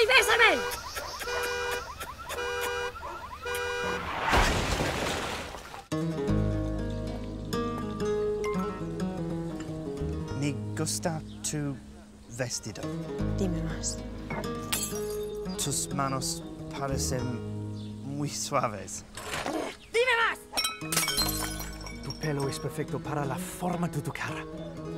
y bésame! Me gusta tu vestido. Dime más. Tus manos parecen muy suaves. ¡Dime más! Tu pelo es perfecto para la forma de tu cara.